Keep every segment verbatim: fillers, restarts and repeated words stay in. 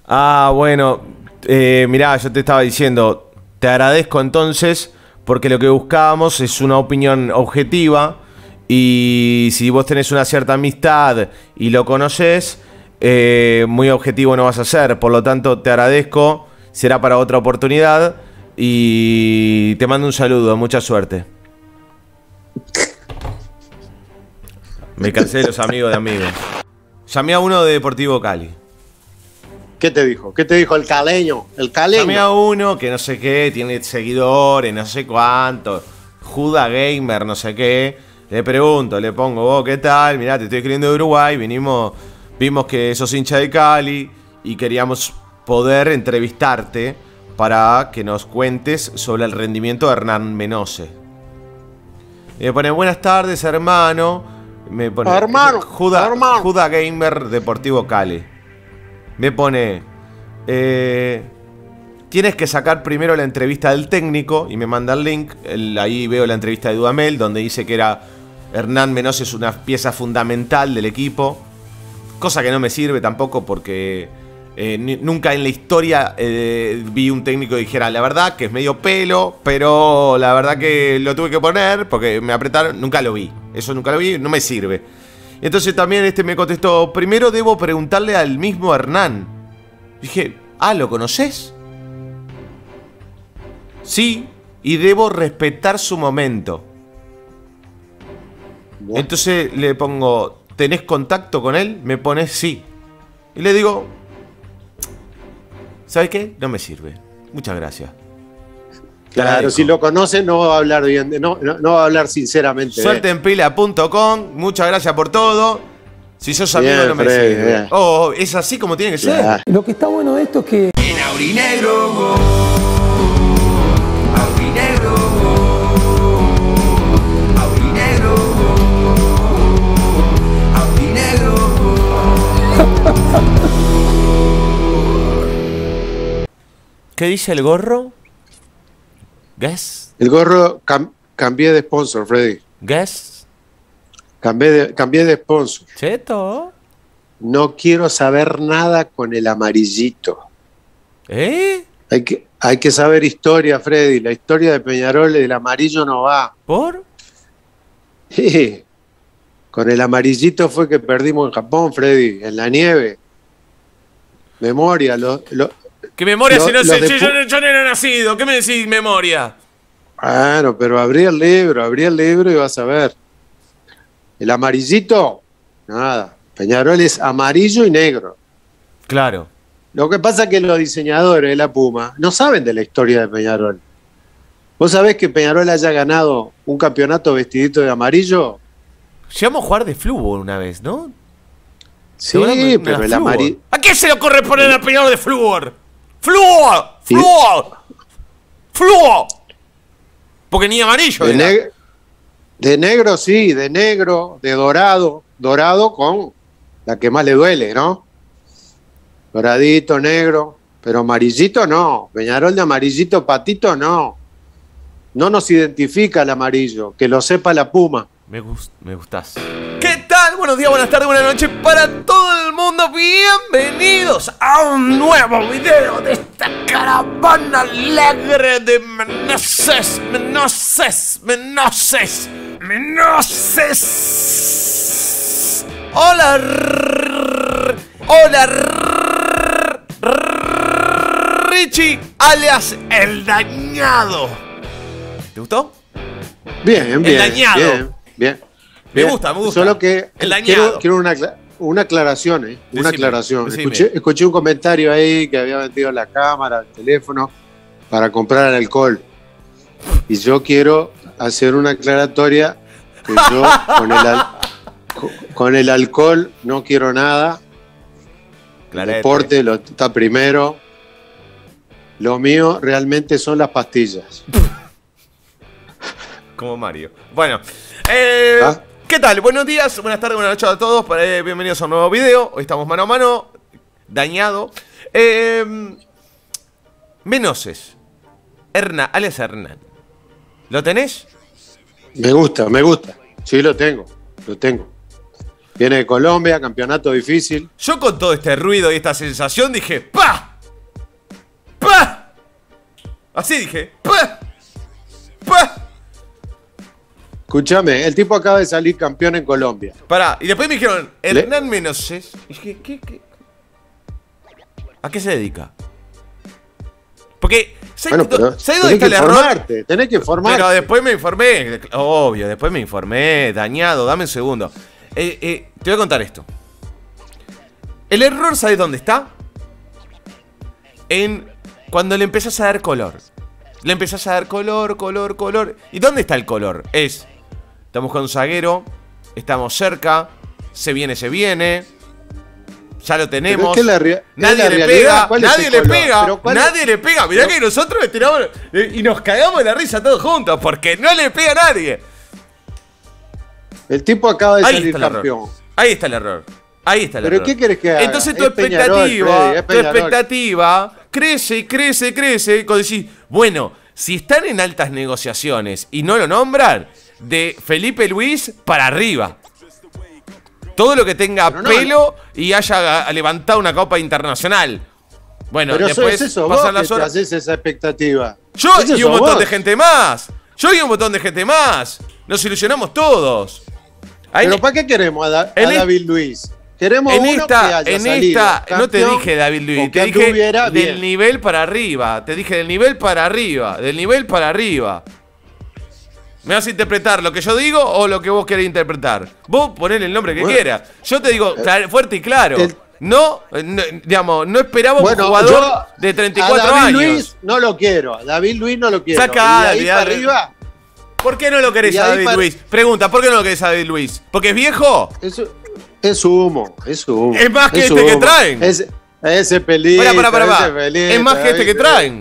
Ah, bueno, eh, mirá, yo te estaba diciendo, te agradezco entonces, porque lo que buscábamos es una opinión objetiva, y si vos tenés una cierta amistad y lo conocés, eh, muy objetivo no vas a ser, por lo tanto te agradezco, será para otra oportunidad, y te mando un saludo, mucha suerte. Me cansé de los amigos de amigos. Llamé a uno de Deportivo Cali. ¿Qué te dijo? ¿Qué te dijo el caleño? El caleño. Llamé a uno que no sé qué, tiene seguidores, no sé cuánto. Juda Gamer, no sé qué. Le pregunto, le pongo, vos, ¿qué tal? Mirá, te estoy escribiendo de Uruguay. Vinimos, vimos que sos hincha de Cali y queríamos poder entrevistarte para que nos cuentes sobre el rendimiento de Hernán Menose. Y me pone, buenas tardes, hermano. Me pone, hermano, Juda, hermano. Juda Gamer Deportivo Cali. Me pone, eh, tienes que sacar primero la entrevista del técnico, y me manda el link. El, ahí veo la entrevista de Dudamel, donde dice que era Hernán Menose es una pieza fundamental del equipo. Cosa que no me sirve tampoco, porque eh, ni, nunca en la historia eh, vi un técnico que dijera, la verdad que es medio pelo, pero la verdad que lo tuve que poner porque me apretaron. Nunca lo vi, eso nunca lo vi, no me sirve. Entonces también este me contestó, primero debo preguntarle al mismo Hernán. Dije, ah, ¿lo conoces? Sí, y debo respetar su momento. What? Entonces le pongo, ¿tenés contacto con él? Me pone sí. Y le digo, ¿sabes qué? No me sirve. Muchas gracias. Claro, si lo conoce no va a hablar bien, no, no, no va a hablar sinceramente. Suerte en pila punto com, muchas gracias por todo. Si sos amigo bien, no me Freddy, sirve. Bien. Oh, es así como tiene que ser. Yeah. Lo que está bueno de esto es que en Aurinegro, go. Aurinegro, go. Aurinegro, go. Aurinegro, go. ¿Qué dice el gorro? ¿Guess? El gorro cam cambié de sponsor, Freddy. ¿Guess? Cambié de, cambié de sponsor. Cheto. No quiero saber nada con el amarillito. ¿Eh? Hay que, hay que saber historia, Freddy. La historia de Peñarol, el amarillo no va. ¿Por? Sí. Con el amarillito fue que perdimos en Japón, Freddy, en la nieve. Memoria, lo, lo ¿Qué memoria? Lo, si no sé, yo, yo, yo no era nacido. ¿Qué me decís memoria? Bueno, pero abrí el libro, abrí el libro y vas a ver. El amarillito, nada. Peñarol es amarillo y negro. Claro. Lo que pasa es que los diseñadores de la Puma no saben de la historia de Peñarol. ¿Vos sabés que Peñarol haya ganado un campeonato vestidito de amarillo? Llegamos a jugar de fútbol una vez, ¿no? Sí, pero el amarillo... ¿A qué se le ocurre poner el Peñarol de fútbol? ¡Flúor! ¡Flúor! ¡Flúor! Porque ni amarillo de, neg de negro, sí, de negro, de dorado. Dorado con la que más le duele, ¿no? Doradito, negro, pero amarillito no. Peñarol de amarillito, patito no. No nos identifica el amarillo, que lo sepa la Puma. Me, gust me gustás. ¿Qué tal? Buenos días, buenas tardes, buenas noches para todo el mundo. Bienvenidos a un nuevo video de esta caravana alegre de Menoses, Menoses, Menoses, Menoses. Hola, hola, Richie, alias El Dañado. ¿Te gustó? Bien, bien. El Dañado. Bien, bien. Me bien. gusta, me gusta. Solo que El Dañado. quiero, quiero una, una aclaración, ¿eh? Decime, una aclaración. Escuché, escuché un comentario ahí que había vendido la cámara, el teléfono, para comprar alcohol. Y yo quiero hacer una aclaratoria que yo con el, al con el alcohol no quiero nada. El deporte lo, está primero. Lo mío realmente son las pastillas. Como Mario. Bueno, eh, ¿Ah? ¿qué tal? Buenos días, buenas tardes, buenas noches a todos. Eh, bienvenidos a un nuevo video. Hoy estamos mano a mano. Dañado. Eh, Menoses. Hernán, alias Hernán. ¿Lo tenés? Me gusta, me gusta. Sí, lo tengo. Lo tengo. Viene de Colombia, campeonato difícil. Yo con todo este ruido y esta sensación dije, ¡pa! ¡Pa! Así dije, ¡pa! ¡Pa! Escúchame, el tipo acaba de salir campeón en Colombia. Pará, y después me dijeron, Hernán Meneses. Y dije, ¿qué, qué? ¿A qué se dedica? Porque, ¿sabes Bueno, dónde está el error? Informarte, tenés que informarte. Pero después me informé, obvio, después me informé, dañado, dame un segundo. Eh, eh, te voy a contar esto. El error, ¿sabes dónde está? En cuando le empezás a dar color. Le empezás a dar color, color, color. ¿Y dónde está el color? Es, estamos con un zaguero, estamos cerca, se viene, se viene, ya lo tenemos. Es que la rea- nadie la le realidad, pega, nadie le pega, nadie es? le pega. Mirá no. que nosotros le tiramos eh, y nos cagamos de la risa todos juntos, porque no le pega a nadie. El tipo acaba de Ahí salir está el campeón. error. Ahí está el error. Ahí está el ¿Pero error. qué querés que haga? Entonces tu Es Peñarol, expectativa, Freddy, es tu Peñarol. expectativa crece, crece, crece. Cuando decís, bueno, si están en altas negociaciones y no lo nombran, de Felipe Luis para arriba. Todo lo que tenga Pero no, pelo y haya levantado una copa internacional. Bueno, Pero después eso, eso pasan vos las que te horas. haces esa expectativa. Yo Eso y un sos montón vos. de gente más. Yo y un montón de gente más. Nos ilusionamos todos. Ahí Pero le- ¿para qué queremos a, Da- a en es- David Luis? Queremos En uno que esta, haya en salido esta, no te campeón, dije David Luis, o te que dije anduviera del bien. nivel para arriba, te dije del nivel para arriba, del nivel para arriba. ¿Me vas a interpretar lo que yo digo o lo que vos querés interpretar? Vos ponele el nombre que Bueno, quieras. Yo te digo clar- fuerte y claro. el- no, no, digamos, no esperaba Bueno, un jugador yo de treinta y a cuatro David años. Luis no lo quiero. A David Luis no lo quiero. Sacá, y de ahí para David. arriba, ¿Por qué no lo querés Y a ahí David para- Luis? Pregunta, ¿por qué no lo querés a David Luis? ¿Porque es viejo? eso es humo, es humo. Es más que este que humo. traen. Ese, ese pelito, Pará, pará, pará, ese pará. pelito, Es más que este que ese- traen.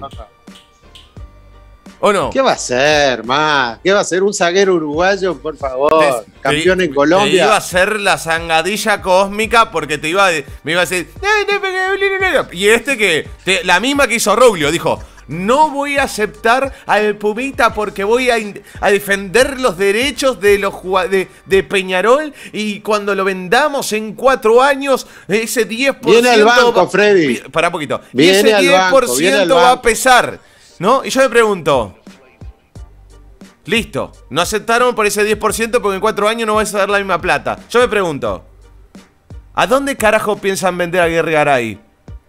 ¿O no? ¿Qué va a ser más? ¿Qué va a ser un zaguero uruguayo, por favor? Te- Campeón te- en Colombia. Te iba a hacer la zangadilla cósmica porque te iba a, me iba a decir. Y este que. te- la misma que hizo Roglio dijo. No voy a aceptar al Pumita porque voy a, in- a defender los derechos de los jugua- de, de Peñarol y cuando lo vendamos en cuatro años, ese diez por ciento. Viene al banco, va- Freddy. Vi- Pará un poquito. Y Viene ese al diez por banco, viene al ciento va a banco. pesar. ¿No? Y yo me pregunto. Listo, no aceptaron por ese diez por ciento porque en cuatro años no vas a dar la misma plata. Yo me pregunto, ¿a dónde carajo piensan vender a Aguirre Garay?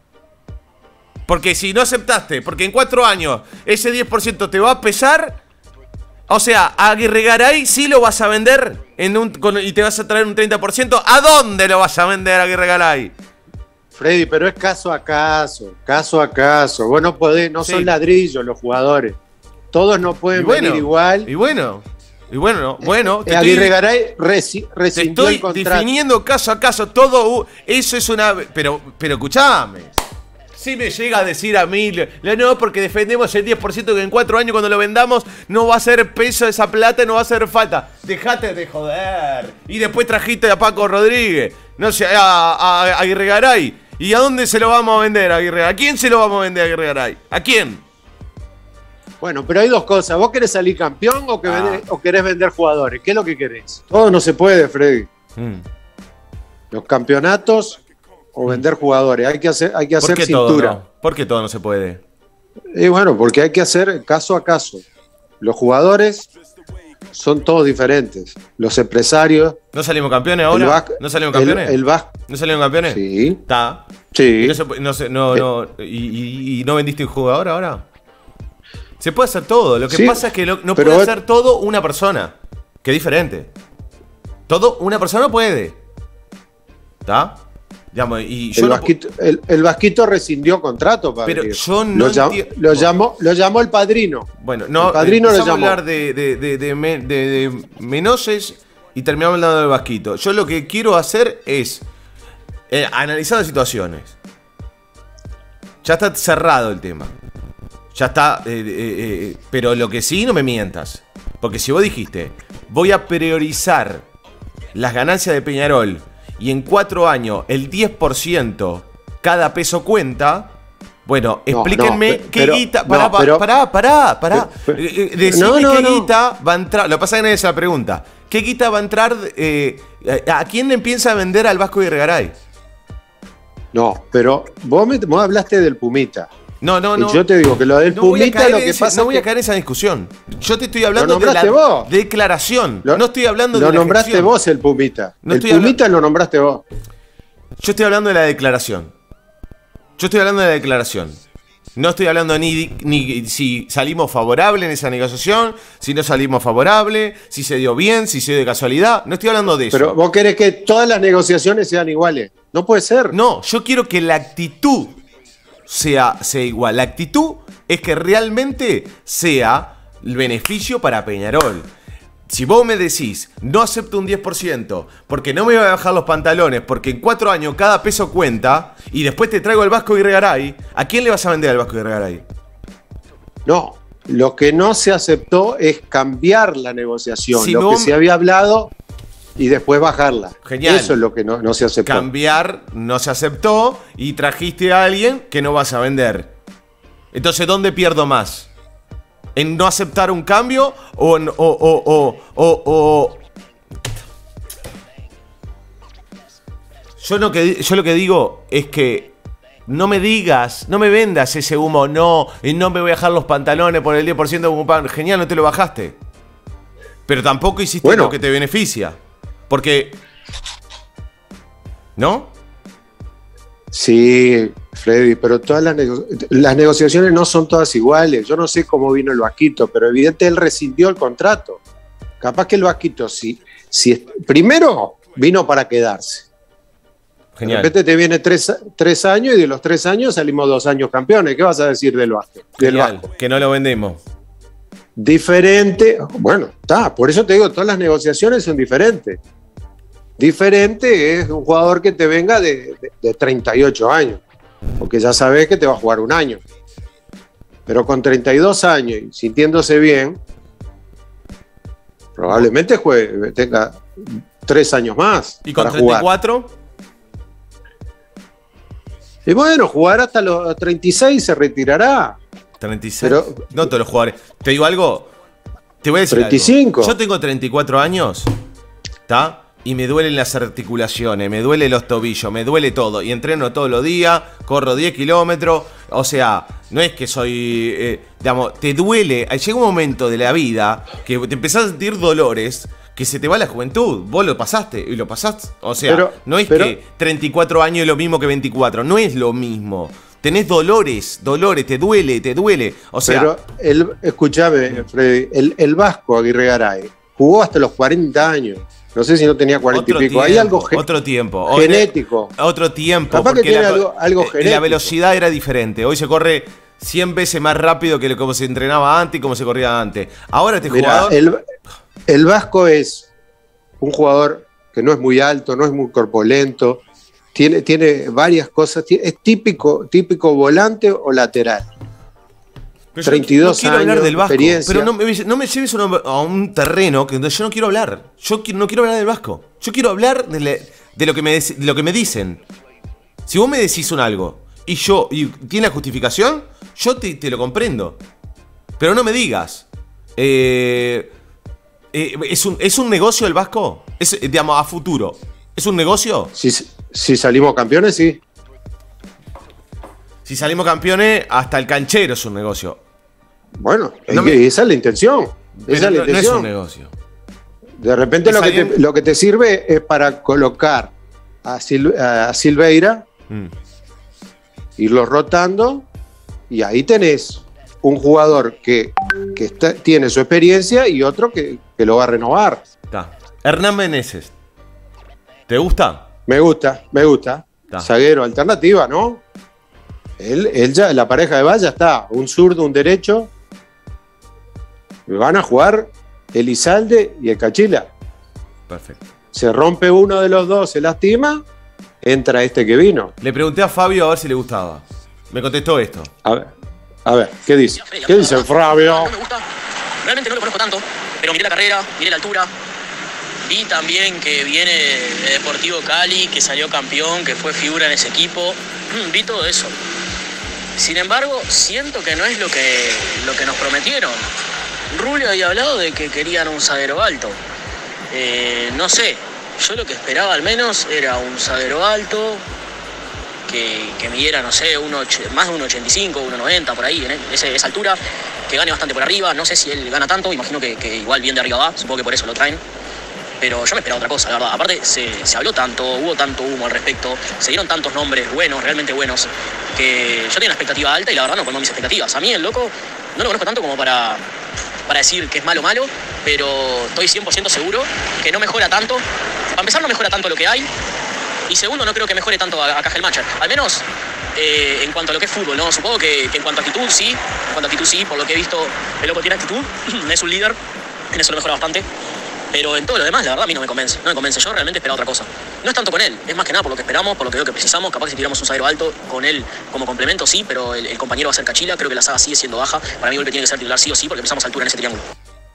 Porque si no aceptaste, porque en cuatro años ese diez por ciento te va a pesar, o sea, a Aguirre Garay sí lo vas a vender en un, con- y te vas a traer un treinta por ciento. ¿A dónde lo vas a vender a Aguirre Garay? Freddy, pero es caso a caso, caso a caso. Vos no podés, no Sí. son ladrillos los jugadores. Todos no pueden Y bueno, venir igual. y bueno, y bueno, no, bueno. te Eh, estoy- Aguirre Garay resi- Te rescindió estoy el contrato. definiendo caso a caso todo. u- Eso es una. Pero, pero escuchame. Si me llega a decir a mí, le- no, porque defendemos el diez por ciento que en cuatro años cuando lo vendamos no va a ser peso esa plata, no va a hacer falta. Dejate de joder. Y después trajiste a Paco Rodríguez, no sé, a, a, a Aguirre Garay. ¿Y a dónde se lo vamos a vender a Aguirre Garay? ¿A quién se lo vamos a vender a Aguirre Garay? ¿A quién? Bueno, pero hay dos cosas. ¿Vos querés salir campeón o, que Ah. vender- o querés vender jugadores? ¿Qué es lo que querés? Todo no se puede, Freddy. Mm. Los campeonatos o vender jugadores. Hay que hacer, hay que ¿Por hacer qué todo cintura. no? ¿Por qué todo no se puede? Y bueno, porque hay que hacer caso a caso. Los jugadores son todos diferentes. Los empresarios. ¿No salimos campeones el ahora? Vasco- ¿No salimos el- campeones? El, Vasco. ¿No salieron campeones? Sí. Está. Sí. Y no, se pu- no se- no, no, y, y- y no vendiste un jugador ahora? Se puede hacer todo. Lo que Sí, pasa es que lo- no pero puede es- hacer todo una persona. Que es diferente. Todo una persona puede. ¿Está? Digamos, y yo El no Vasquito, el, el Vasquito rescindió contrato para Pero venir. yo no lo, llam- enti- lo llamó, lo llamó el padrino. pu- Bueno, no. el padrino empezamos lo llamó. a hablar de, de, de, de, Me- de- de Menoses y terminamos hablando del Vasquito. Yo lo que quiero hacer es eh, analizar las situaciones. Ya está cerrado el tema. Ya está. eh, eh, eh, pero lo que sí, no me mientas. Porque si vos dijiste, voy a priorizar las ganancias de Peñarol y en cuatro años el diez por ciento cada peso cuenta. Bueno, No, explíquenme no, qué pero- guita. no, Pará, pa- pero- pará, pará, pará. pero- Eh, eh, Decidme no, no, qué no. guita va a entrar. Lo que pasa es que no es esa pregunta. ¿Qué guita va a entrar? Eh, ¿A quién le piensa vender al Vasco Aguirregaray? No, pero vos, me, vos hablaste del Pumita. No, no, no. Y yo te digo que lo del no Pumita lo que ese, pasa No voy es a que caer en esa discusión. Yo te estoy hablando de la vos. declaración. Lo, no estoy hablando de Lo la nombraste gestión. vos el Pumita. No el Pumita lo nombraste vos. Yo estoy hablando de la declaración. Yo estoy hablando de la declaración. No estoy hablando ni, ni si salimos favorable en esa negociación, si no salimos favorable, si se dio bien, si se dio de casualidad. No estoy hablando de eso. Pero vos querés que todas las negociaciones sean iguales. No puede ser. No, yo quiero que la actitud sea, sea igual. La actitud es que realmente sea el beneficio para Peñarol. Si vos me decís, no acepto un diez por ciento porque no me voy a bajar los pantalones, porque en cuatro años cada peso cuenta, y después te traigo el Vasco Aguirregaray, ¿a quién le vas a vender al Vasco Aguirregaray? No, lo que no se aceptó es cambiar la negociación. Si lo no, que se había hablado y después bajarla. Genial. Eso es lo que no, no se aceptó. Cambiar no se aceptó y trajiste a alguien que no vas a vender. Entonces, ¿dónde pierdo más? ¿En no aceptar un cambio o en, o, o, o, o, o... Yo, no que, yo lo que digo es que no me digas, no me vendas ese humo, no, y no me voy a bajar los pantalones por el diez por ciento. Genial, no te lo bajaste. Pero tampoco hiciste bueno. lo que te beneficia. Porque... ¿No? Sí, Freddy, pero todas las, nego las negociaciones no son todas iguales. Yo no sé cómo vino el Vasquito, pero evidentemente él rescindió el contrato. Capaz que el Vasquito, si, si primero vino para quedarse. Genial. De repente te viene tres, tres años y de los tres años salimos dos años campeones. ¿Qué vas a decir del Vasco? Del Vasco? Que no lo vendemos. Diferente, bueno, está, por eso te digo, todas las negociaciones son diferentes. Diferente es un jugador que te venga de, de, de treinta y ocho años, porque ya sabes que te va a jugar un año. Pero con treinta y dos años y sintiéndose bien, probablemente juegue, tenga tres años más. ¿Y con para treinta y cuatro? Jugar. Y bueno, jugar hasta los treinta y seis se retirará. treinta y seis. Pero, no todos los jugadores. Te digo algo. Te voy a decir treinta y cinco. algo. Yo tengo treinta y cuatro años. ¿Está? Y me duelen las articulaciones, me duelen los tobillos, me duele todo. Y entreno todos los días, corro diez kilómetros. O sea, no es que soy... Eh, digamos, te duele. Llega un momento de la vida que te empezás a sentir dolores, que se te va la juventud. Vos lo pasaste y lo pasaste. O sea, pero, no es pero, que treinta y cuatro años es lo mismo que veinticuatro. No es lo mismo. Tenés dolores, dolores, te duele, te duele. O sea... Pero, el, escúchame, Freddy, el, el Vasco Aguirregaray jugó hasta los cuarenta años. No sé si no tenía cuarenta y pico. Tiempo, Hay algo otro tiempo. genético. Otro tiempo. Capaz que tiene la, algo, algo genético. La velocidad era diferente. Hoy se corre cien veces más rápido que como se entrenaba antes y como se corría antes. Ahora este Mirá, jugador... El, el Vasco es un jugador que no es muy alto, no es muy corpulento. Tiene, tiene varias cosas. Es típico, típico volante o lateral. Pero treinta y dos no quiero años, hablar del Vasco, experiencia. pero no me, no me lleves a un, a un terreno que donde yo no quiero hablar. Yo no quiero hablar del Vasco. Yo quiero hablar de, le, de, lo, que me, de lo que me dicen. Si vos me decís un algo y yo y tiene la justificación, yo te, te lo comprendo. Pero no me digas. Eh, eh, ¿es, un, ¿Es un negocio el Vasco? Es, digamos, a futuro. ¿Es un negocio? Si, si salimos campeones, sí. Si salimos campeones, hasta el canchero es un negocio. Bueno, no es me... esa es la intención. Esa es la no, intención. no es un negocio. De repente lo que, te, lo que te sirve es para colocar a, Sil, a Silveira, mm. irlo rotando, y ahí tenés un jugador que, que está, tiene su experiencia y otro que, que lo va a renovar. Está. Hernán Meneses. ¿Te gusta? Me gusta, me gusta. Está. Zaguero, alternativa, ¿no? Él, él ya, la pareja de Valle está, un zurdo, un derecho. Van a jugar Elizalde y el Cachila. Perfecto. Se rompe uno de los dos, se lastima, entra este que vino. Le pregunté a Fabio a ver si le gustaba. Me contestó esto. A ver, a ver, ¿qué dice? ¿Qué dice Fabio? No me gusta, realmente no lo conozco tanto, pero miré la carrera, miré la altura. Vi también que viene de Deportivo Cali, que salió campeón, que fue figura en ese equipo. Vi todo eso. Sin embargo, siento que no es lo que, lo que nos prometieron. Rubio había hablado de que querían un zaguero alto. Eh, no sé, yo lo que esperaba al menos era un zaguero alto, que, que midiera, no sé, uno, más de uno ochenta y cinco, uno noventa, por ahí, en ese, esa altura, que gane bastante por arriba. No sé si él gana tanto, imagino que, que igual bien de arriba va, supongo que por eso lo traen. Pero yo me esperaba otra cosa, la verdad. Aparte, se, se habló tanto, hubo tanto humo al respecto, se dieron tantos nombres buenos, realmente buenos, que yo tenía una expectativa alta y la verdad no colmó mis expectativas. A mí el loco no lo conozco tanto como para, para decir que es malo malo, pero estoy cien por ciento seguro que no mejora tanto. Para empezar, no mejora tanto lo que hay. Y segundo, no creo que mejore tanto a, a Cajelmacher. Al menos eh, en cuanto a lo que es fútbol, ¿no? Supongo que, que en cuanto a actitud, sí. En cuanto a actitud, sí. Por lo que he visto, el loco tiene actitud. Es un líder. En eso lo mejora bastante. Pero en todo lo demás, la verdad, a mí no me convence. No me convence. Yo realmente esperaba otra cosa. No es tanto con él. Es más que nada por lo que esperamos, por lo que veo que precisamos. Capaz que si tiramos un zaguero alto con él como complemento, sí. Pero el, el compañero va a ser Cachila. Creo que la saga sigue siendo baja. Para mí, Golpe tiene que ser titular sí o sí, porque empezamos a altura en ese triángulo.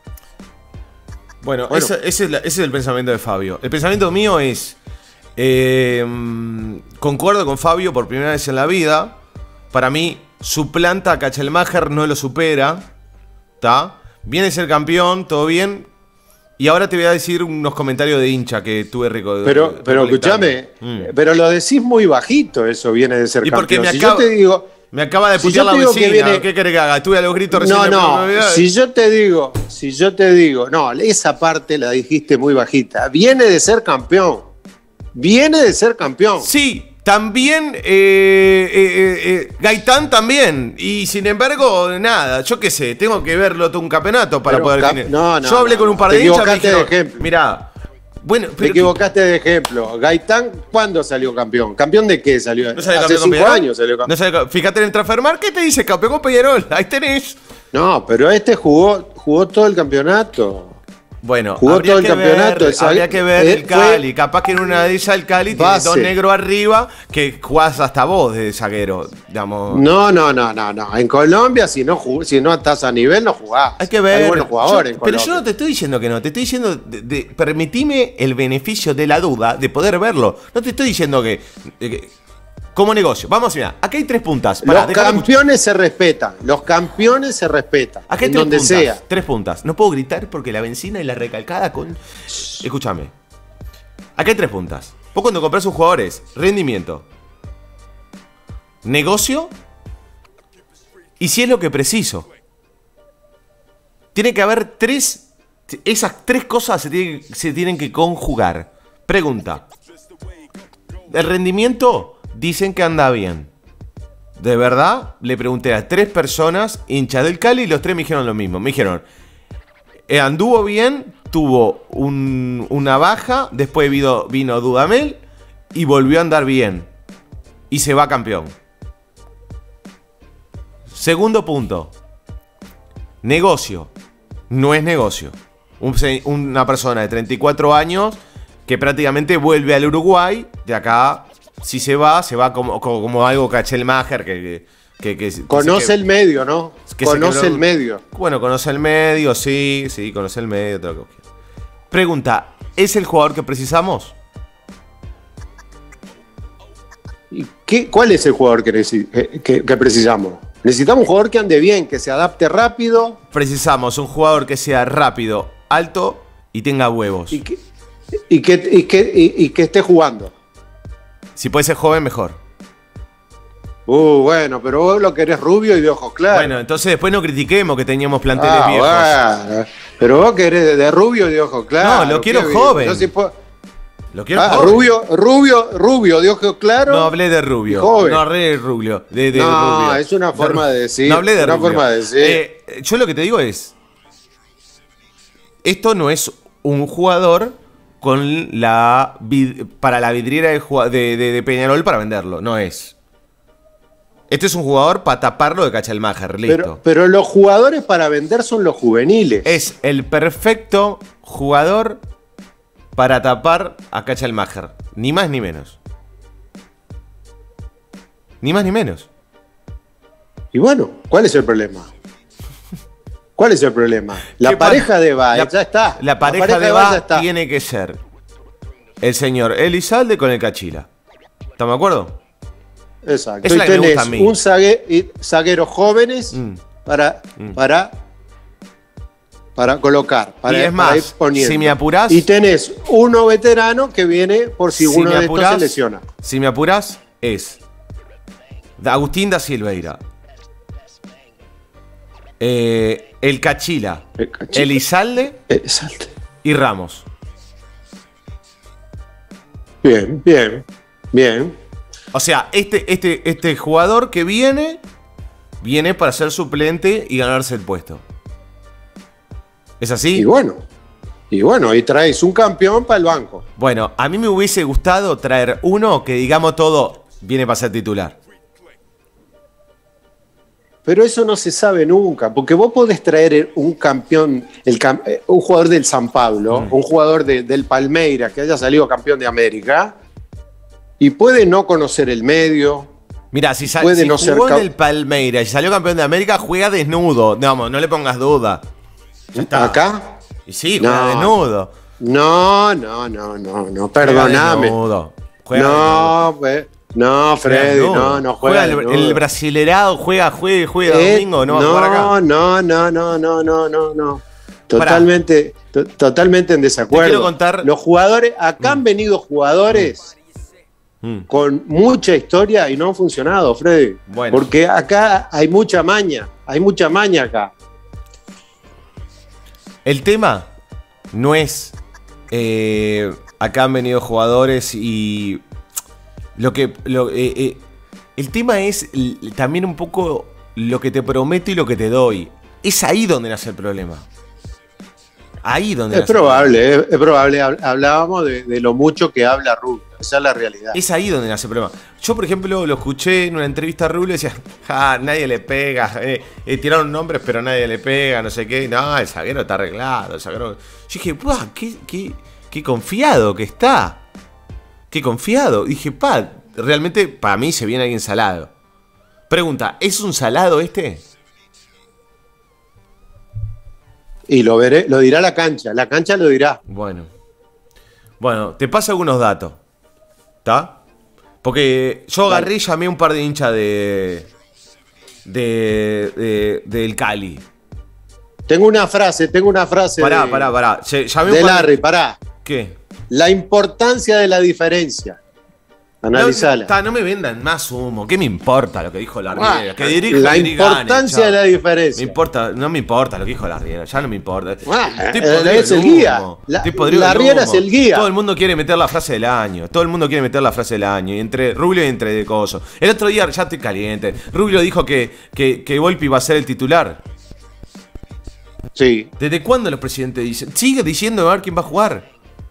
Bueno, bueno. Ese, ese, es la, ese es el pensamiento de Fabio. El pensamiento mío es... Eh, concuerdo con Fabio por primera vez en la vida. Para mí, suplanta a Cachelmacher, no lo supera. ¿Está? Viene a ser campeón, todo bien. Y ahora te voy a decir unos comentarios de hincha que tuve rico. Pero, pero escúchame, mm. pero lo decís muy bajito, eso viene de ser y campeón. Porque me, si acaba, yo te digo, me acaba de putear si la vecina. Que viene, ¿qué querés que haga? Estuve a los gritos recién. No, no, si yo te digo, si yo te digo, no, esa parte la dijiste muy bajita. Viene de ser campeón. Viene de ser campeón. Sí. También, eh, eh, eh, Gaitán también. Y sin embargo, nada, yo qué sé, tengo que verlo todo un campeonato para pero, poder cap definir. No, no, yo hablé no, con un par de te hinchas. Equivocaste de ejemplo. Mirá, bueno, te equivocaste de ejemplo. Gaitán, ¿cuándo salió campeón? ¿Campeón de qué salió? ¿No salió Hace campeón cinco años salió campeón. No salió, fíjate en el Transfermarkt, ¿qué te dice? Campeón con Peñarol, ahí tenés. No, pero este jugó, jugó todo el campeonato. Bueno, jugó todo el campeonato. Ver, habría que ver el Cali. Capaz que en una de ellas el Cali tiene dos negros arriba que jugás hasta vos de zaguero, digamos. No, no, no, no, no. En Colombia, si no, si no estás a nivel, no jugás. Hay que ver. Hay buenos jugadores. Yo, pero yo no te estoy diciendo que no. Te estoy diciendo, de, de, permitime el beneficio de la duda de poder verlo. No te estoy diciendo que... que como negocio. Vamos a mirar. Aquí hay tres puntas. Pará, los campeones se respetan. Los campeones se respetan. Aquí hay en tres donde puntas, sea. Tres puntas. No puedo gritar porque la benzina y la recalcada con... Escúchame. Aquí hay tres puntas. Vos cuando compras sus jugadores, rendimiento, negocio y si es lo que preciso. Tiene que haber tres... Esas tres cosas se tienen, se tienen que conjugar. Pregunta. El rendimiento... Dicen que anda bien. De verdad, le pregunté a tres personas, hinchas del Cali, y los tres me dijeron lo mismo. Me dijeron, eh, anduvo bien, tuvo un, una baja, después vino, vino Dudamel y volvió a andar bien. Y se va campeón. Segundo punto. Negocio. No es negocio. Un, una persona de treinta y cuatro años que prácticamente vuelve al Uruguay, de acá... Si se va, se va como, como, como algo Cachelmacher que, que, que, que conoce que, el medio, ¿no? Conoce el medio. Bueno, conoce el medio, sí, sí, conoce el medio. Todo lo que... Pregunta, ¿es el jugador que precisamos? ¿Y qué, cuál es el jugador que, que, que precisamos? Necesitamos un jugador que ande bien, que se adapte rápido. Precisamos un jugador que sea rápido, alto y tenga huevos. Y que, y que, y que, y, y que esté jugando. Si puede ser joven, mejor. Uh, bueno, pero vos lo querés rubio y de ojos claros. Bueno, entonces después no critiquemos que teníamos planteles ah, viejos. Bueno, pero vos querés de, de rubio y de ojos claros. No, lo quiero joven. No, si puedo... Lo quiero ah, joven. Rubio, rubio, rubio, de ojos claros. No hablé de rubio. Joven. No hablé de rubio. De, de no, rubio. es una forma de, de decir. No hablé de una rubio. forma de decir. Eh, yo lo que te digo es, esto no es un jugador con la para la vidriera de, de, de, de Peñarol para venderlo. No es. Este es un jugador para taparlo de Cachelmacher. Listo. Pero, pero los jugadores para vender son los juveniles. Es el perfecto jugador para tapar a Cachelmacher. Ni más ni menos. Ni más ni menos. Y bueno, ¿cuál es el problema? ¿Cuál es el problema? La pareja de Baez, ya está. La pareja, la pareja de Baez tiene que ser el señor Elizalde con el Cachila. ¿Estamos de acuerdo? Exacto. Es y tenés un zague, zaguero jóvenes mm. para, mm. para para colocar, para, y es para ir más, poniendo. si me apurás, y tenés uno veterano que viene por si, si uno de estos se lesiona. Si me apurás, es Agustín da Silveira, eh, el Cachila, el Cachila, Elizalde Elizalde y Ramos. Bien, bien, bien. O sea, este, este, este jugador que viene, viene para ser suplente y ganarse el puesto. ¿Es así? Y bueno, y bueno, y traes un campeón para el banco. Bueno, a mí me hubiese gustado traer uno que, digamos todo, viene para ser titular. Pero eso no se sabe nunca, porque vos podés traer un campeón, el, un jugador del San Pablo, mm. un jugador de, del Palmeiras que haya salido campeón de América, y puede no conocer el medio. Mira, si, sal, puede si no jugó ser en el Palmeiras y salió campeón de América, juega desnudo. No, no le pongas duda. Ya está. ¿Acá? Y sí, juega no. desnudo. No, no, no, no, no, perdóname. No, pues, no, Freddy, no, no juega. juega el, el brasilerado, juega, juega, juega eh, domingo, no, no va a jugar acá. No, no, no, no, no, no, no. Totalmente, to, totalmente en desacuerdo. Te quiero contar. Los jugadores, acá mm. han venido jugadores mm. con mucha historia y no han funcionado, Freddy. Bueno. Porque acá hay mucha maña, hay mucha maña acá. El tema no es eh, acá han venido jugadores y lo que lo, eh, eh, el tema es también un poco lo que te prometo y lo que te doy. Es ahí donde nace el problema. Ahí donde es probable, es, es probable. Hablábamos de, de lo mucho que habla Rubio. Esa es la realidad. Es ahí donde nace el problema. Yo, por ejemplo, lo escuché en una entrevista a Rubio y decía, ah, nadie le pega. Eh, eh, tiraron nombres, pero nadie le pega, no sé qué. No, el zaguero está arreglado. El zaguero... Yo dije, ¡pah! Qué, qué, qué confiado que está. Qué confiado. Dije, pa, realmente para mí se viene alguien salado. Pregunta, ¿es un salado este? Y lo veré, lo dirá la cancha, la cancha lo dirá. Bueno. Bueno, te paso algunos datos. ¿Está? Porque yo agarré y llamé a un par de hinchas de, de, de. del Cali. Tengo una frase, tengo una frase. Pará, de, pará, pará. Llamé de un par Larry, de... pará. ¿Qué? La importancia de la diferencia. Analizala. No, no me vendan más humo. ¿Qué me importa lo que dijo Larriera? Ah, que dirija, la dirija, importancia gane, de la diferencia. Me importa, no me importa lo que dijo Larriera. Ya no me importa. Ah, es el guía. La, Larriera es el guía. Todo el mundo quiere meter la frase del año. Todo el mundo quiere meter la frase del año. Y entre Rubio y entre de Coso. El otro día, ya estoy caliente. Rubio dijo que, que, que Volpi va a ser el titular. Sí. ¿Desde cuándo los presidentes dicen? Sigue diciendo a ver quién va a jugar.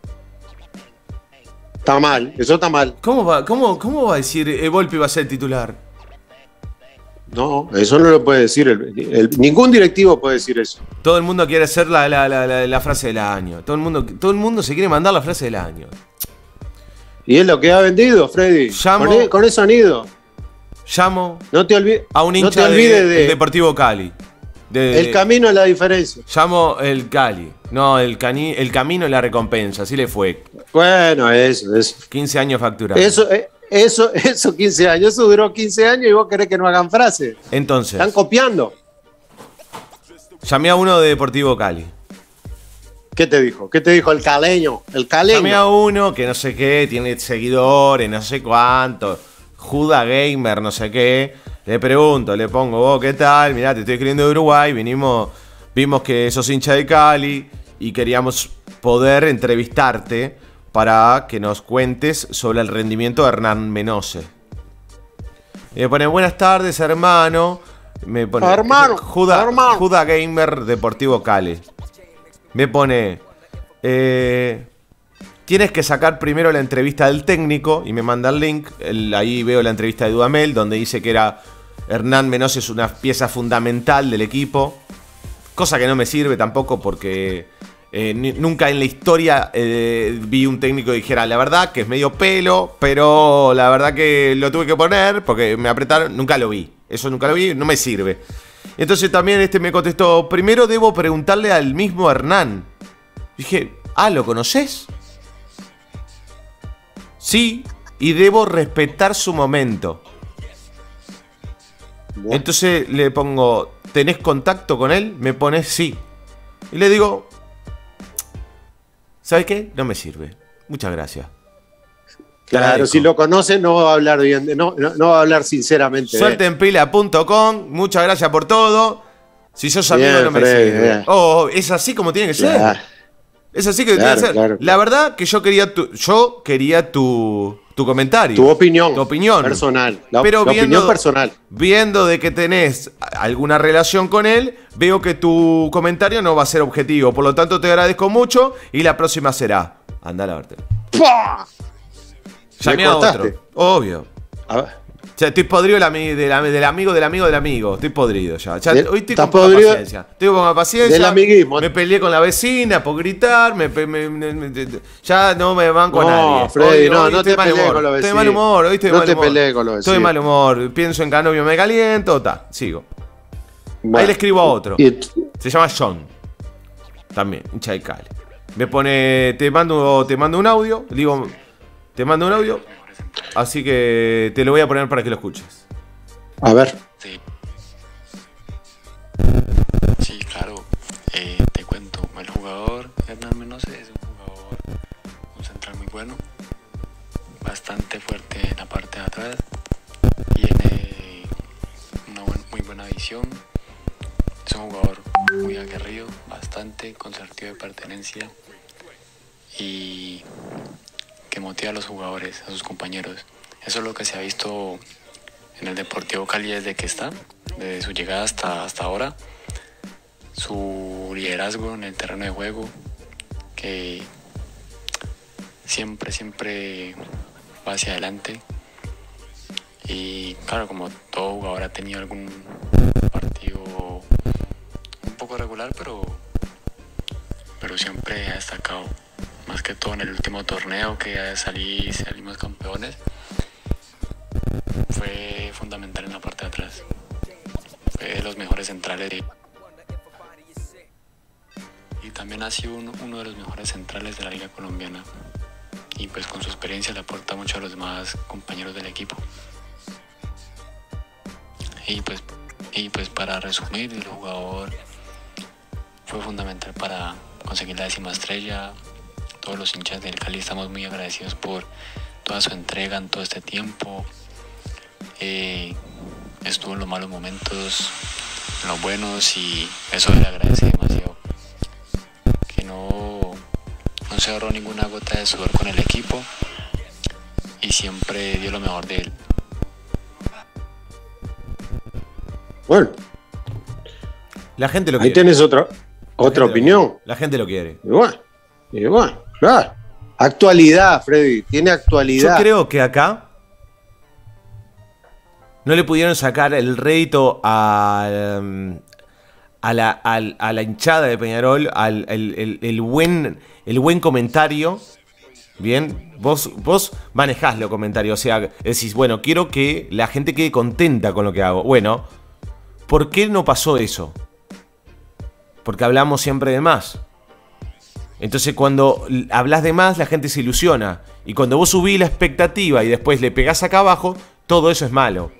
Está mal, eso está mal. ¿Cómo va, cómo, cómo va a decir eh, Volpi va a ser titular? No, eso no lo puede decir. El, el, ningún directivo puede decir eso. Todo el mundo quiere hacer la, la, la, la, la frase del año. Todo el, mundo, todo el mundo se quiere mandar la frase del año. Y es lo que ha vendido, Freddy. Llamo, con, con eso han ido. Llamo no te olvides, a un hincha no te olvides de, de Deportivo Cali. De, el camino es la diferencia. Llamo el Cali. No, el, cani, el camino es la recompensa. Así le fue. Bueno, eso, eso. quince años facturados. Eso, eso, eso, quince años. Eso duró quince años y vos querés que no hagan frases. Entonces. Están copiando. Llamé a uno de Deportivo Cali. ¿Qué te dijo? ¿Qué te dijo el caleño? El caleño. Llamé a uno que no sé qué, tiene seguidores, no sé cuánto. Juda Gamer, no sé qué. Le pregunto, le pongo, vos, ¿qué tal? Mirá, te estoy escribiendo de Uruguay. Vinimos, vimos que sos hincha de Cali y queríamos poder entrevistarte para que nos cuentes sobre el rendimiento de Hernán Menose. Y me pone, buenas tardes, hermano. Me pone, hermano, Juda, hermano. Juda Gamer Deportivo Cali. Me pone, eh, tienes que sacar primero la entrevista del técnico y me manda el link. El, ahí veo la entrevista de Dudamel donde dice que era Hernán Menose es una pieza fundamental del equipo. Cosa que no me sirve tampoco porque eh, ni, nunca en la historia eh, vi un técnico que dijera la verdad que es medio pelo, pero la verdad que lo tuve que poner porque me apretaron. Nunca lo vi. Eso nunca lo vi, no me sirve. Entonces también este me contestó, primero debo preguntarle al mismo Hernán. Dije, ah, ¿lo conoces? Sí, y debo respetar su momento. Bueno. Entonces le pongo, ¿tenés contacto con él? Me pones sí. Y le digo, ¿sabes qué? No me sirve. Muchas gracias. Claro, si lo conoce no va a hablar bien, de, no, no, no va a hablar sinceramente. Suerteenpila punto com, muchas gracias por todo. Si sos amigo bien, no me Freddy, sirve. bien. Oh, es así como tiene que ser. Claro. Es así que Claro, tiene que ser. claro, La claro. verdad que yo quería tu, yo quería tu, tu comentario. Tu opinión. Tu opinión. Personal. La, Pero la viendo, opinión personal. Viendo de que tenés alguna relación con él, veo que tu comentario no va a ser objetivo. Por lo tanto, te agradezco mucho y la próxima será. Andá a la verte. ¡Pah! Llamé ¿Me a cortaste? otro. Obvio. A ver. O sea, estoy podrido del, ami- del, ami- del amigo del amigo del amigo. Estoy podrido ya. ya Del- hoy estoy ¿estás con poca podrido? paciencia. Estoy con poca paciencia. Del amiguismo. Me peleé con la vecina por gritar. Me, pe- me- me- me- ya no me banco a No, nadie. Freddy, no, no estoy te de mal pelees humor. con los Estoy de mal vecinos. humor. Hoy estoy de No mal te humor. pelees con los Estoy de vecinos. mal humor. Pienso en Canovio, me caliento. Ta, sigo. Bueno. Ahí le escribo a otro. Y- Se llama John. También, hincha de Cali. Me pone, te mando, te mando un audio. Le digo, te mando un audio. Así que te lo voy a poner para que lo escuches. A ver. Sí. Sí, claro. Eh, te cuento. El jugador Hernán Menose es un jugador, un central muy bueno, bastante fuerte en la parte de atrás. Tiene una buen- muy buena visión. Es un jugador muy aguerrido, bastante con sentido de pertenencia y que motiva a los jugadores, a sus compañeros. Eso es lo que se ha visto en el Deportivo Cali desde que está, desde su llegada hasta, hasta ahora. Su liderazgo en el terreno de juego, que siempre, siempre va hacia adelante. Y claro, como todo jugador ha tenido algún partido un poco regular, pero, pero siempre ha destacado. Más que todo en el último torneo que salí, salimos campeones, fue fundamental en la parte de atrás. Fue de los mejores centrales. Y también ha sido uno, uno de los mejores centrales de la Liga Colombiana. Y pues con su experiencia le aporta mucho a los demás compañeros del equipo. Y pues, y pues para resumir, el jugador fue fundamental para conseguir la décima estrella. Todos los hinchas del Cali estamos muy agradecidos por toda su entrega en todo este tiempo. Eh, estuvo en los malos momentos, en los buenos, y eso le agradece demasiado. Que no, no se ahorró ninguna gota de sudor con el equipo y siempre dio lo mejor de él. Bueno, La gente lo ahí quiere. tenés otra, La otra gente opinión. Lo quiere. La gente lo quiere. Y bueno, y bueno, claro. Actualidad, Freddy, tiene actualidad. Yo creo que acá no le pudieron sacar el rédito a, a, la, al- a la hinchada de Peñarol, al el, el- el buen, el buen comentario. Bien, vos, vos manejás los comentarios, o sea, decís, bueno, quiero que la gente quede contenta con lo que hago. Bueno, ¿por qué no pasó eso? Porque hablamos siempre de más. Entonces cuando hablas de más, la gente se ilusiona. Y cuando vos subís la expectativa y después le pegás acá abajo, todo eso es malo.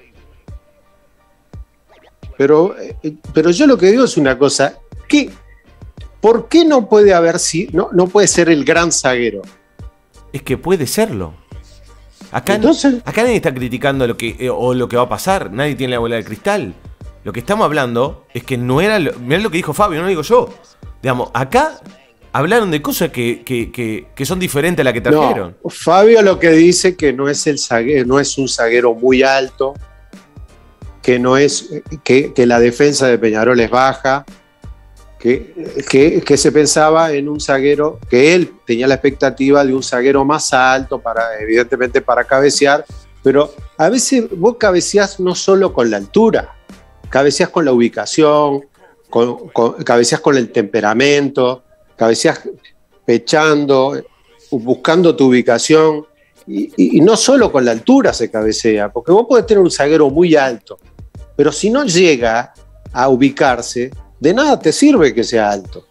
Pero, eh, pero yo lo que digo es una cosa. ¿Qué, ¿Por qué no puede haber si no, no puede ser el gran zaguero? Es que puede serlo. Acá, Entonces- acá nadie está criticando lo que, eh, o lo que va a pasar. Nadie tiene la bola de cristal. Lo que estamos hablando es que no era... Lo, mirá lo que dijo Fabio, no lo digo yo. Digamos, acá hablaron de cosas que, que, que, que son diferentes a las que trajeron. No, Fabio lo que dice que no es el zaguero, no es un zaguero muy alto, que no es que, que la defensa de Peñarol es baja, que, que, que se pensaba en un zaguero, que él tenía la expectativa de un zaguero más alto para, evidentemente, para cabecear, pero a veces vos cabeceás no solo con la altura, cabeceás con la ubicación, con, con, cabeceás con el temperamento, cabeceás pechando, buscando tu ubicación, y, y, y no solo con la altura se cabecea, porque vos podés tener un zaguero muy alto, pero si no llega a ubicarse, de nada te sirve que sea alto.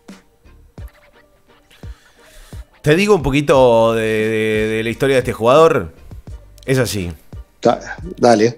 Te digo un poquito de, de, de la historia de este jugador. Es así. Da, dale.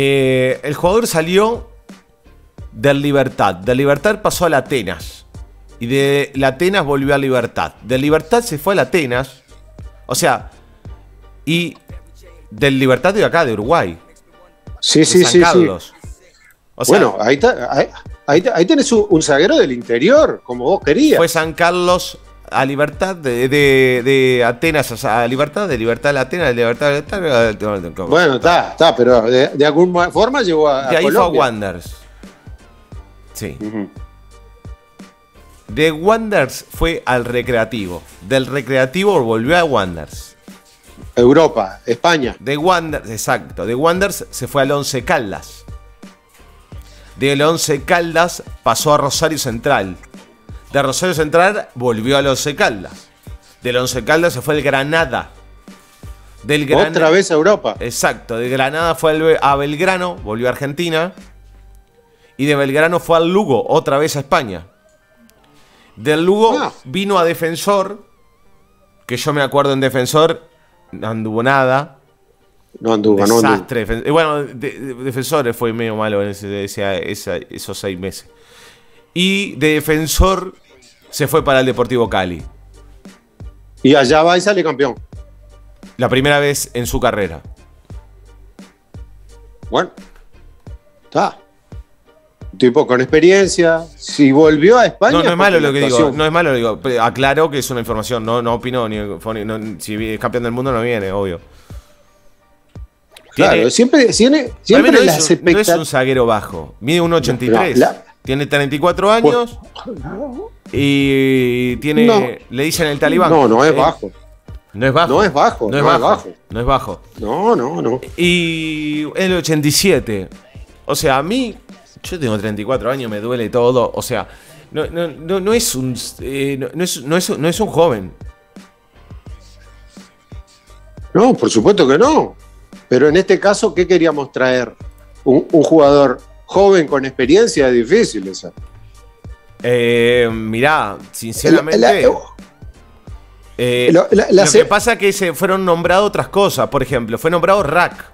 Eh, el jugador salió del Libertad. Del Libertad pasó al Atenas. Y de la Atenas volvió a Libertad. De Libertad se fue a la Atenas. O sea, y del Libertad de acá, de Uruguay. Sí, de sí, San sí, Carlos. sí. O sea, bueno, ahí, está, ahí, ahí, ahí tenés un, un zaguero del interior, como vos querías. fue San Carlos a Libertad, de, de, de Atenas a Libertad, de Libertad a la Atenas, de Libertad a la Atenas. Bueno, está, está, pero de, de alguna forma llegó a, de a ahí Colombia. fue a Wanderers. Sí. Uh-huh. De Wanderers fue al Recreativo. Del Recreativo volvió a Wanderers. Europa, España. De Wanderers, exacto. De Wanderers se fue al Once Caldas. Del Once Caldas pasó a Rosario Central. De Rosario Central volvió al Once Caldas. Del Once Caldas se fue al Granada. Del Granada, Otra vez a Europa. Exacto. De Granada fue al, a Belgrano, volvió a Argentina. Y de Belgrano fue al Lugo, otra vez a España. Del Lugo ah. vino a Defensor, que yo me acuerdo en Defensor, no anduvo nada. No anduvo, no anduvo. Desastre. Defen- Bueno, de, de, Defensor fue medio malo en ese, ese, esa, esos seis meses. Y de Defensor se fue para el Deportivo Cali. Y allá va y sale campeón. La primera vez en su carrera. Bueno, está. Tipo con experiencia. Si volvió a España. No, no es malo porque lo que la digo. actuación- No es malo lo que digo. Pero aclaro que es una información. No, no opino. Ni, no, si es campeón del mundo no viene, obvio. Claro, Tiene- siempre, siempre, Para mí siempre no, es las un, no es un expectativas. zaguero bajo. Mide uno ochenta y tres. No, la- Tiene treinta y cuatro años. Y tiene. No. Le dicen el talibán. No, no es Eh, bajo. No es bajo. No es bajo. No es bajo. No es bajo. No, no, no. Y el ochenta y siete. O sea, a mí. Yo tengo treinta y cuatro años, me duele todo. O sea, no, no, no, no es un. eh, no, no es, no, es, no es un joven. No, por supuesto que no. Pero en este caso, ¿qué queríamos traer? Un, un jugador joven con experiencia es difícil esa. Eh, mirá, sinceramente. La- la- eh, la- la- la lo se- que pasa es que se fueron nombrados otras cosas. Por ejemplo, fue nombrado Rack.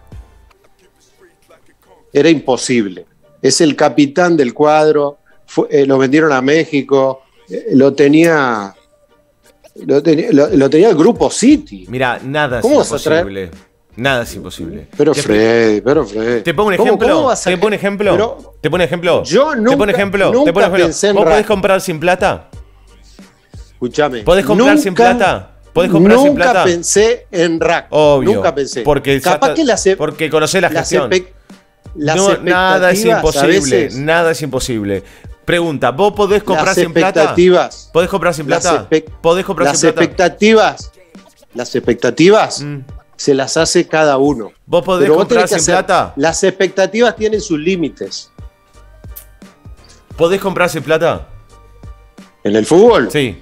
Era imposible. Es el capitán del cuadro. Fue- eh, lo vendieron a México. eh, lo tenía. Lo tenía, lo, lo tenía el grupo City. Mirá, nada es ¿Cómo vas a traer? imposible. Nada es imposible. Pero Te- Freddy, pero Freddy. ¿Te pongo un ¿Cómo- ejemplo? cómo vas a- ¿Te pongo un ejemplo? Pero ¿Te pongo un ejemplo? yo ¿Te nunca- pongo un ejemplo? nunca ¿Te pongo un ejemplo? pensé en ¿Vos podés Rack. comprar sin plata? Escúchame. ¿Podés comprar nunca- sin plata? ¿Podés comprar nunca sin plata? pensé en Rack. Obvio. Nunca pensé. Porque, ya Capaz ta- que las, e- porque conocés la las gestión. espe- las No, nada es expectativas, a imposible. veces, Nada es imposible. Pregunta, ¿vos podés comprar las sin plata? expectativas. ¿Podés comprar sin las plata? espe- ¿Podés comprar las sin plata? expectativas. Las expectativas Mm. se las hace cada uno. ¿Vos podés Pero vos comprar tenés que sin hacer- plata? Las expectativas tienen sus límites. ¿Podés comprar sin plata? En el fútbol, Sí.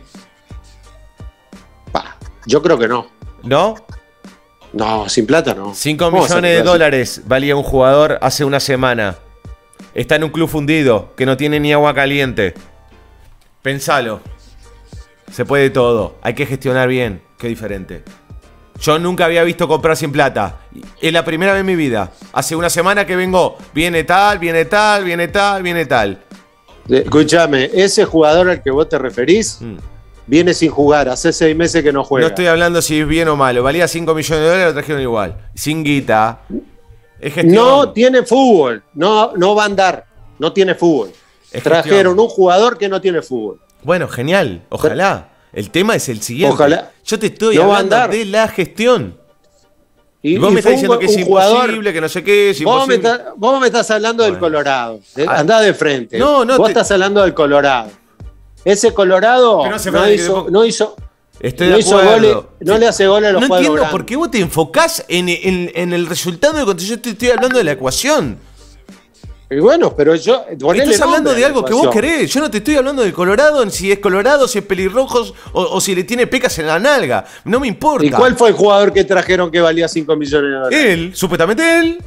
pa, yo creo que no. ¿No? No, sin plata no. cinco ¿Cómo vas a millones de comprar sin- dólares valía un jugador hace una semana. Está en un club fundido que no tiene ni agua caliente. Pensalo. Se puede todo. Hay que gestionar bien. Qué diferente. Yo nunca había visto comprar sin plata. Es la primera vez en mi vida. Hace una semana que vengo. Viene tal, viene tal, viene tal, viene tal. Eh, Escúchame, ese jugador al que vos te referís Mm. viene sin jugar. Hace seis meses que no juega. No estoy hablando si es bien o malo. Valía cinco millones de dólares, lo trajeron igual. Sin guita. Es gestión. No tiene fútbol. No, no va a andar. No tiene fútbol. Es Trajeron gestión. un jugador que no tiene fútbol. Bueno, genial. Ojalá. El tema es el siguiente. Ojalá. Yo te estoy No va a hablando andar. de la gestión. Y, Y vos y me estás fue un- diciendo que es un jugador- imposible, que no sé qué, es Vos me, imposible. estás, vos me estás hablando del Bueno. Colorado. Eh, Ah. Andá de frente. No, no Vos te- estás hablando del Colorado. Ese Colorado Pero no hace no, falta que hizo, te- no hizo, Estoy no de hizo acuerdo. goles, no le hace gol a los No cuadros entiendo grandes. por qué vos te enfocás en, en- en el resultado de cuando yo te estoy hablando de la ecuación. Y bueno, pero yo. ponele Estás hablando nombre de a la algo que vos ecuación. querés. Yo no te estoy hablando del Colorado, en si es Colorado, si es pelirrojos o, o si le tiene pecas en la nalga. No me importa. ¿Y cuál fue el jugador que trajeron que valía cinco millones de dólares? Él, supuestamente él.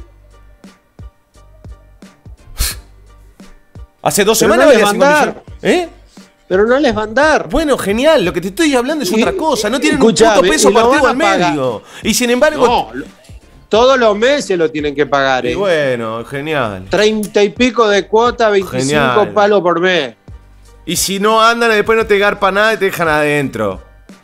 Hace dos Pero semanas no valía les cinco van a dar. millones. ¿Eh? Pero no les van a dar. Bueno, genial. Lo que te estoy hablando es Y- otra cosa. No tienen escuchame, un puto peso y lo partido al van a pagar. medio. Y sin embargo. No, lo- todos los meses lo tienen que pagar. Y ¿eh? bueno, genial. Treinta y pico de cuota, veinticinco Genial. palos por mes. Y si no andan, después no te garpa nada y te dejan adentro.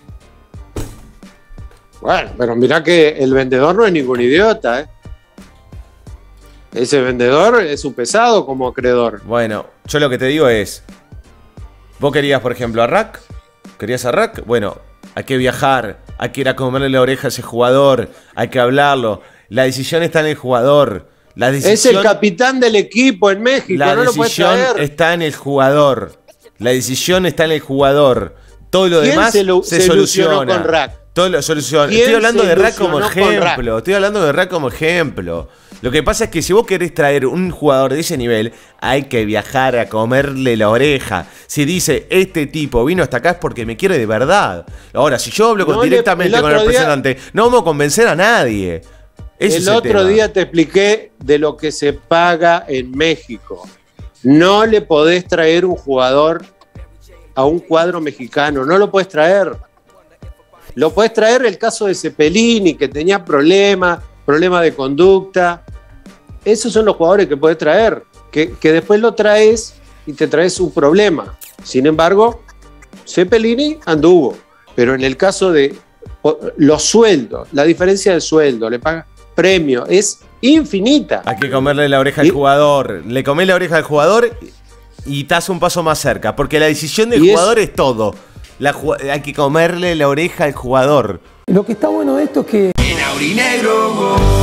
Bueno, pero mirá que el vendedor no es ningún idiota, ¿eh? Ese vendedor es un pesado como acreedor. Bueno, yo lo que te digo es... Vos querías, por ejemplo, a Rack. ¿Querías a Rack? Bueno, hay que viajar. Hay que ir a comerle la oreja a ese jugador. Hay que hablarlo. La decisión está en el jugador. La decisión, es el capitán del equipo en México. La no lo puedes decisión traer. está en el jugador. La decisión está en el jugador. Todo lo ¿Quién demás se, lo, se, se soluciona. Con Rack? Todo lo soluciona. ¿Quién Estoy hablando se de Rack como ilusionó con ejemplo. Rack? Estoy hablando de Rack como ejemplo. Lo que pasa es que si vos querés traer un jugador de ese nivel, hay que viajar a comerle la oreja. Si dice, este tipo vino hasta acá es porque me quiere de verdad. Ahora, si yo hablo con, No le- directamente el con el otro día- representante, no vamos a convencer a nadie. Ese El es otro tema. día te expliqué de lo que se paga en México. No le podés traer un jugador a un cuadro mexicano, no lo podés traer. Lo podés traer el caso de Cepelini, que tenía problemas, problemas de conducta. Esos son los jugadores que podés traer, que, que después lo traes y te traes un problema. Sin embargo, Cepelini anduvo, pero en el caso de los sueldos, la diferencia del sueldo, le paga premio, es infinita. Hay que comerle la oreja al Y- jugador. Le comés la oreja al jugador y estás un paso más cerca. Porque la decisión del Y es- jugador es todo. La ju- hay que comerle la oreja al jugador. Lo que está bueno de esto es que En aurinegro, go.